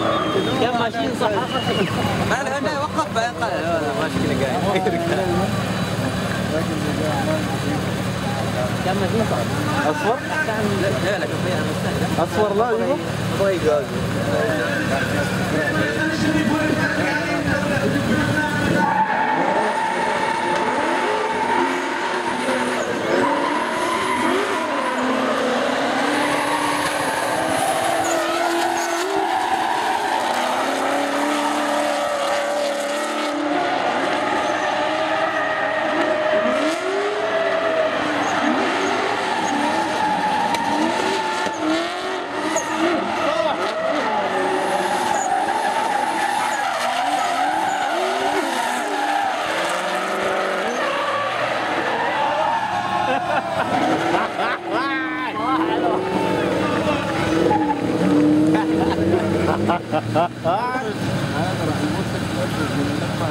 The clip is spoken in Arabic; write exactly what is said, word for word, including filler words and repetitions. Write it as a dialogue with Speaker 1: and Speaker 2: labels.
Speaker 1: كان ماشيين صح
Speaker 2: ما له انه يوقف بقى ماشي قاعد
Speaker 1: كان ماشيين صح
Speaker 3: اصفر؟
Speaker 2: لا لا فيها
Speaker 3: اصفر لا يبا
Speaker 2: ضيق
Speaker 3: ha ha ha